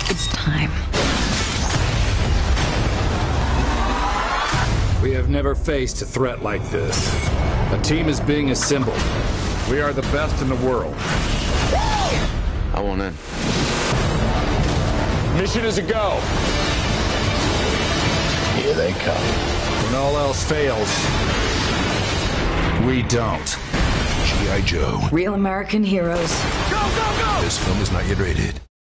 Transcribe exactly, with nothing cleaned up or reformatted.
It's time. We have never faced a threat like this. A team is being assembled. We are the best in the world. I want in. Mission is a go. Here they come. When all else fails, we don't. G I. Joe. Real American heroes. This film is not yet rated.